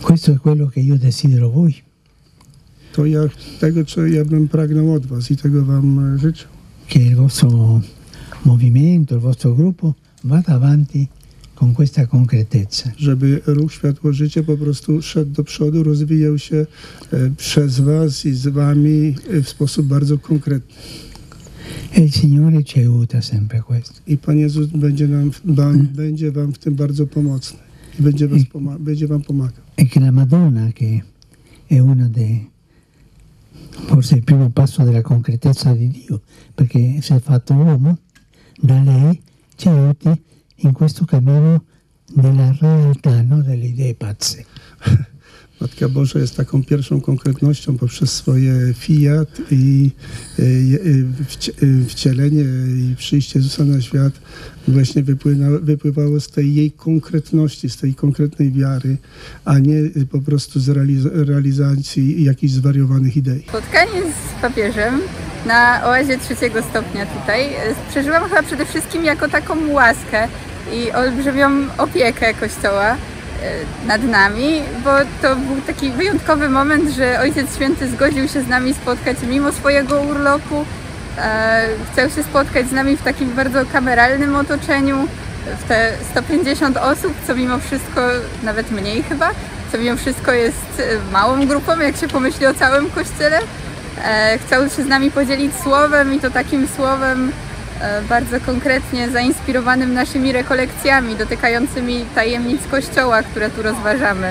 Questo è quello che io desidero voi. To tego, co ja bym pragnął od was i tego wam życzę. Che il vostro movimento, il vostro gruppo vada avanti con questa concretezza. Żeby ruch Światło Życie po prostu szedł do przodu, rozwijał się przez was i z wami w sposób bardzo konkretny. E il Signore ci aiuta sempre a questo. I Pan Jezus będzie wam w tym bardzo pomocny i będzie wam pomagał. E che la Madonna, che è una forse il primo passo della concretezza di Dio, perché si è fatto uomo, da lei ci aiuti in questo cammino della realtà, non delle idee pazze. Matka Boża jest taką pierwszą konkretnością poprzez swoje fiat i wcielenie i przyjście Jezusa na świat właśnie wypływało z tej jej konkretności, z tej konkretnej wiary, a nie po prostu z realizacji jakichś zwariowanych idei. Spotkanie z papieżem na oazie 3. stopnia tutaj przeżyłam chyba przede wszystkim jako taką łaskę i olbrzymią opiekę Kościoła nad nami, bo to był taki wyjątkowy moment, że Ojciec Święty zgodził się z nami spotkać mimo swojego urlopu. Chciał się spotkać z nami w takim bardzo kameralnym otoczeniu, w te 150 osób, co mimo wszystko, nawet mniej chyba, co mimo wszystko jest małą grupą, jak się pomyśli o całym Kościele. Chciał się z nami podzielić słowem i to takim słowem bardzo konkretnie zainspirowanym naszymi rekolekcjami dotykającymi tajemnic Kościoła, które tu rozważamy.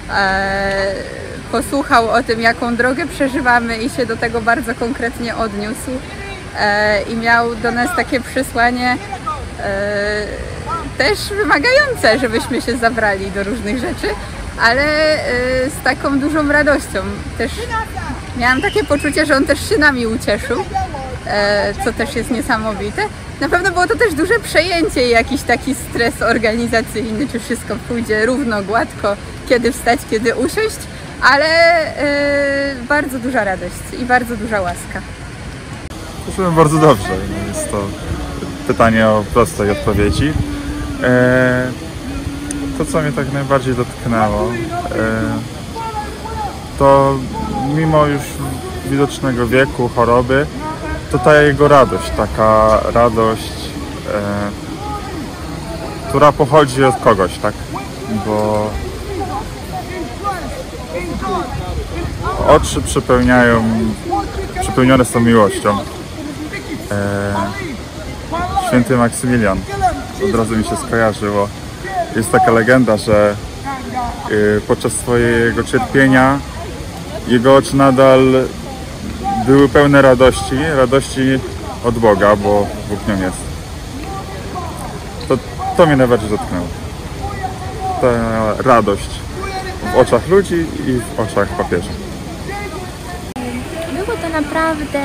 Posłuchał o tym, jaką drogę przeżywamy i się do tego bardzo konkretnie odniósł. I miał do nas takie przesłanie też wymagające, żebyśmy się zabrali do różnych rzeczy, ale z taką dużą radością. Też miałam takie poczucie, że on też się nami ucieszył, co też jest niesamowite. Na pewno było to też duże przejęcie i jakiś taki stres organizacyjny, czy wszystko pójdzie równo, gładko, kiedy wstać, kiedy usiąść, ale bardzo duża radość i bardzo duża łaska. Poszłem bardzo dobrze. Jest to pytanie o prostej odpowiedzi. To, co mnie tak najbardziej dotknęło, to mimo już widocznego wieku, choroby, to ta jego radość, taka radość, która pochodzi od kogoś, tak? Bo oczy przepełnione są miłością. Święty Maksymilian, od razu mi się skojarzyło. Jest taka legenda, że podczas swojego cierpienia jego oczy nadal były pełne radości od Boga, bo Bóg nią jest. To mnie najbardziej dotknęło. Ta radość w oczach ludzi i w oczach papieża. Było to naprawdę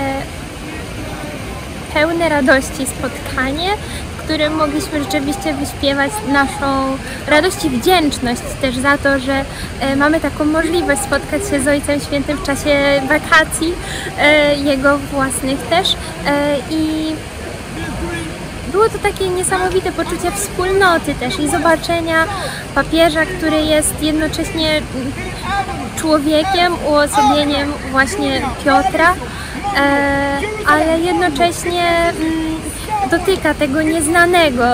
pełne radości spotkanie, w którym mogliśmy rzeczywiście wyśpiewać naszą radość i wdzięczność też za to, że mamy taką możliwość spotkać się z Ojcem Świętym w czasie wakacji, jego własnych też. I było to takie niesamowite poczucie wspólnoty też i zobaczenia papieża, który jest jednocześnie człowiekiem, uosobieniem właśnie Piotra, ale jednocześnie dotyka tego nieznanego,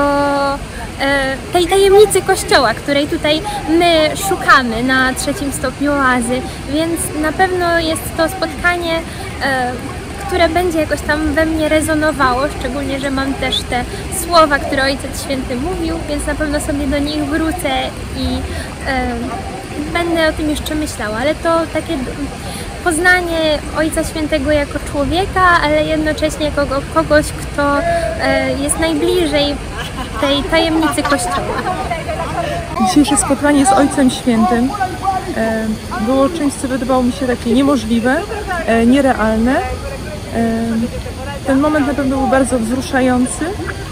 tej tajemnicy Kościoła, której tutaj my szukamy na 3. stopniu oazy, więc na pewno jest to spotkanie, które będzie jakoś tam we mnie rezonowało, szczególnie, że mam też te słowa, które Ojciec Święty mówił, więc na pewno sobie do nich wrócę i będę o tym jeszcze myślała, ale to takie poznanie Ojca Świętego jako człowieka, ale jednocześnie jako kogoś, kto jest najbliżej tej tajemnicy Kościoła. Dzisiejsze spotkanie z Ojcem Świętym było czymś, co wydawało mi się takie niemożliwe, nierealne. Ten moment na pewno był bardzo wzruszający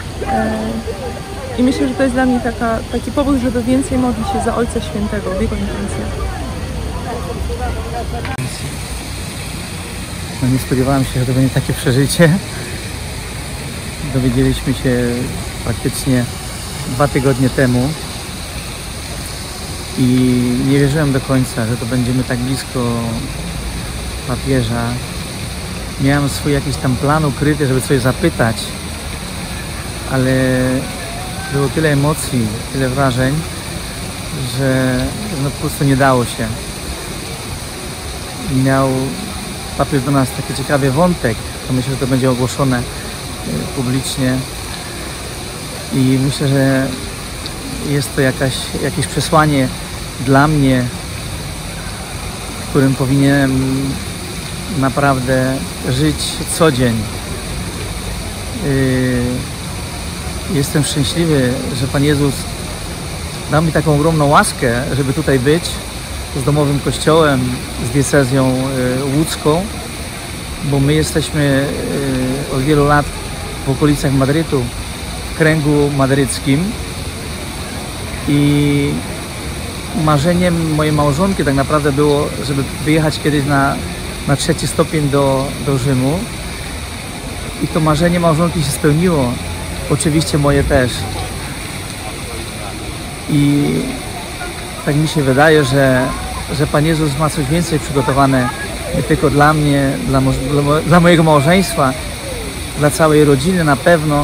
i myślę, że to jest dla mnie taki powód, żeby więcej modlić się za Ojca Świętego w jego intencjach. No nie spodziewałem się, że to będzie takie przeżycie. Dowiedzieliśmy się praktycznie 2 tygodnie temu i nie wierzyłem do końca, że to będziemy tak blisko papieża. Miałem swój jakiś tam plan ukryty, żeby coś zapytać, ale było tyle emocji, tyle wrażeń, że no po prostu nie dało się. Miał papież do nas taki ciekawy wątek, to myślę, że to będzie ogłoszone publicznie i myślę, że jest to jakieś przesłanie dla mnie, którym powinienem naprawdę żyć co dzień. Jestem szczęśliwy, że Pan Jezus dał mi taką ogromną łaskę, żeby tutaj być z domowym kościołem, z diecezją łódzką, bo my jesteśmy od wielu lat w okolicach Madrytu, w kręgu madryckim i marzeniem mojej małżonki tak naprawdę było, żeby wyjechać kiedyś na 3. stopień do Rzymu i to marzenie małżonki się spełniło, oczywiście moje też. I tak mi się wydaje, że Pan Jezus ma coś więcej przygotowane nie tylko dla mnie, dla mojego małżeństwa, dla całej rodziny na pewno.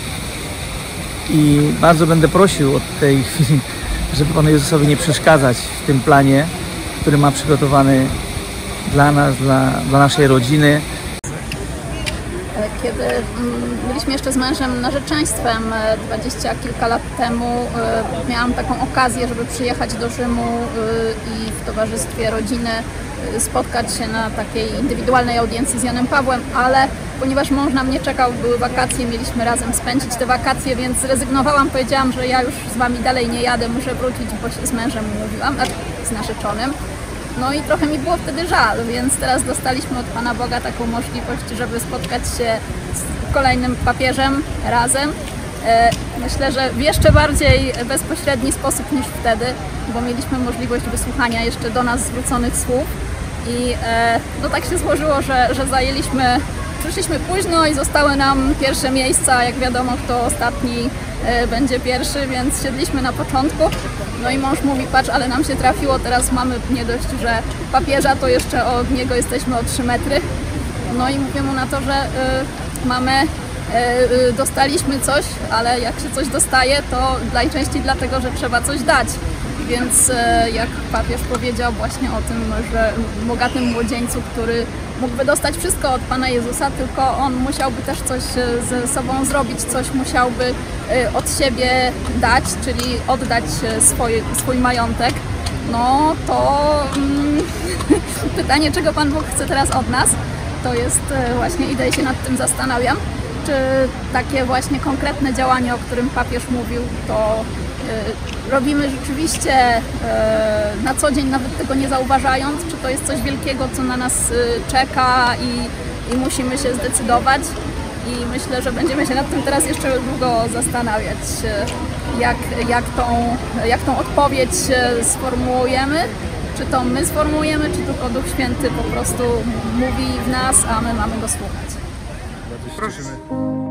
I bardzo będę prosił od tej chwili, żeby Panu Jezusowi nie przeszkadzać w tym planie, który ma przygotowany dla nas, dla naszej rodziny. Kiedy byliśmy jeszcze z mężem narzeczeństwem 20 kilka lat temu, miałam taką okazję, żeby przyjechać do Rzymu i w towarzystwie rodziny spotkać się na takiej indywidualnej audiencji z Janem Pawłem, ale ponieważ mąż na mnie czekał, były wakacje, mieliśmy razem spędzić te wakacje, więc zrezygnowałam, powiedziałam, że ja już z Wami dalej nie jadę, muszę wrócić, bo się z mężem umówiłam, z narzeczonym. No i trochę mi było wtedy żal, więc teraz dostaliśmy od Pana Boga taką możliwość, żeby spotkać się z kolejnym papieżem razem. Myślę, że w jeszcze bardziej bezpośredni sposób niż wtedy, bo mieliśmy możliwość wysłuchania jeszcze do nas zwróconych słów i no tak się złożyło, że przyszliśmy późno i zostały nam pierwsze miejsca, jak wiadomo, kto ostatni będzie pierwszy, więc siedliśmy na początku. No i mąż mówi, patrz, ale nam się trafiło, teraz mamy nie dość, że papieża, to jeszcze od niego jesteśmy o 3 metry. No i mówię mu na to, że dostaliśmy coś, ale jak się coś dostaje, to najczęściej dlatego, że trzeba coś dać. Więc jak papież powiedział właśnie o tym, że bogatym młodzieńcu, który mógłby dostać wszystko od Pana Jezusa, tylko on musiałby też coś ze sobą zrobić, coś musiałby od siebie dać, czyli oddać swój majątek. No to pytanie, czego Pan Bóg chce teraz od nas, to jest właśnie, idę się nad tym zastanawiam, czy takie właśnie konkretne działanie, o którym papież mówił, to robimy rzeczywiście na co dzień, nawet tego nie zauważając, czy to jest coś wielkiego, co na nas czeka i musimy się zdecydować. I myślę, że będziemy się nad tym teraz jeszcze długo zastanawiać, jak tą odpowiedź sformułujemy. Czy to my sformułujemy, czy tylko Duch Święty po prostu mówi w nas, a my mamy go słuchać. Prosimy.